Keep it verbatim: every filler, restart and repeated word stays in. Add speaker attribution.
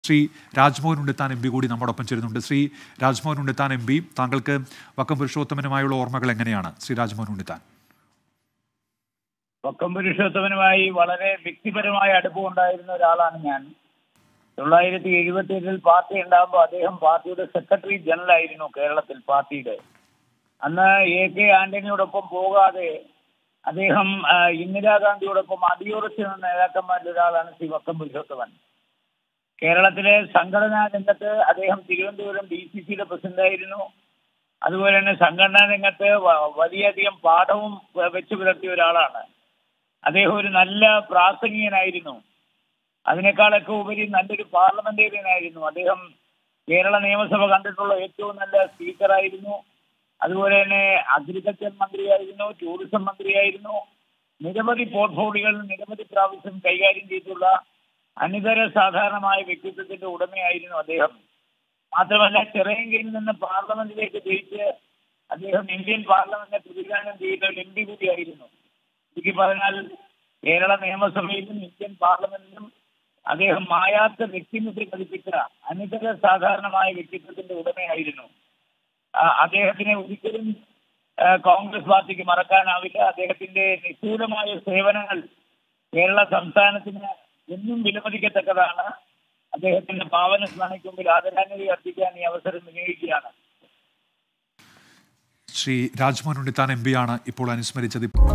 Speaker 1: Shri Rajmohan Unnithan M P കൂടി നമ്മോടൊപ്പം ചേരുന്നുണ്ട്. ശ്രീ രാജ്മോഹൻ ഉണ്ണിത്താൻ എം പി, താങ്കൾക്ക് വക്കം പുരുഷോത്തമനുമായുള്ള ഓർമ്മകൾ എങ്ങനെയാണ്? ശ്രീ രാജ്മോഹൻ ഉണ്ണിത്താൻ.
Speaker 2: വക്കം പുരുഷോത്തമനുമായി വളരെ വ്യക്തിപരമായ അടുപ്പമുണ്ടായിരുന്ന ഒരാളാണ് ഞാൻ. തൊള്ളായിരത്തി എഴുപത്തി ഏഴിൽ പാർട്ടി ഉണ്ടാകുമ്പോൾ അദ്ദേഹം പാർട്ടിയുടെ സെക്രട്ടറി ജനറൽ ആയിരുന്നു കേരളത്തിൽ പാർട്ടിയുടെ. അന്ന് എ കെ ആന്റണിയോടൊപ്പം പോകാതെ അദ്ദേഹം ഇന്ദിരാഗാന്ധിയോടൊപ്പം അടിയുറച്ച നേതാക്കന്മാരിൽ ഒരാളാണ് ശ്രീ വക്കം പുരുഷോത്തമൻ. കേരളത്തിലെ സംഘടനാ രംഗത്ത് അദ്ദേഹം തിരുവനന്തപുരം ഡി സി സിയുടെ പ്രസിഡന്റായിരുന്നു. അതുപോലെ തന്നെ സംഘടനാ രംഗത്ത് വലിയധികം പാഠവും വെച്ചു പുലർത്തിയ ഒരാളാണ് അദ്ദേഹം. ഒരു നല്ല പ്രാസംഗികനായിരുന്നു. അതിനേക്കാളൊക്കെ ഉപരി നല്ലൊരു പാർലമെന്റേറിയനായിരുന്നു അദ്ദേഹം. കേരള നിയമസഭ കണ്ടിട്ടുള്ള ഏറ്റവും നല്ല സ്പീക്കറായിരുന്നു. അതുപോലെ തന്നെ അഗ്രികൾച്ചർ മന്ത്രിയായിരുന്നു, ടൂറിസം മന്ത്രിയായിരുന്നു. നിരവധി പോർട്ട്ഫോളിയോകൾ നിരവധി പ്രാവശ്യം കൈകാര്യം ചെയ്തിട്ടുള്ള അനിതര സാധാരണമായ വ്യക്തിത്വത്തിന്റെ ഉടമയായിരുന്നു അദ്ദേഹം. മാത്രമല്ല, ചിറയൻകീഴിൽ നിന്ന് പാർലമെന്റിലേക്ക് ജയിച്ച് അദ്ദേഹം ഇന്ത്യൻ പാർലമെന്റിനെ പ്രതിദാനം ചെയ്യുന്ന ഒരു എം പി കൂടിയായിരുന്നു. ചുരുക്കി പറഞ്ഞാൽ കേരള നിയമസഭയിലും ഇന്ത്യൻ പാർലമെന്റിലും അദ്ദേഹം മായാത്ത വ്യക്തിമുദ്ര പതിപ്പിച്ച അനിതര സാധാരണമായ വ്യക്തിത്വത്തിന്റെ ഉടമയായിരുന്നു. അദ്ദേഹത്തിനെ ഒരിക്കലും കോൺഗ്രസ് പാർട്ടിക്ക് മറക്കാനാവില്ല. അദ്ദേഹത്തിന്റെ നിസ്തൂലമായ സേവനങ്ങൾ കേരള സംസ്ഥാനത്തിന് എന്നും വിലമതിക്കത്തക്കതാണ്. അദ്ദേഹത്തിന്റെ പാവന സ്മരണയ്ക്ക് മുമ്പിൽ ആദരാഞ്ജലി അർപ്പിക്കാൻ ഈ അവസരം വിനിയോഗിക്കുകയാണ്.
Speaker 1: ശ്രീ രാജ്മോഹൻ ഉണ്ണിത്താൻ എം പിയാണ് ഇപ്പോൾ അനുസ്മരിച്ചത്.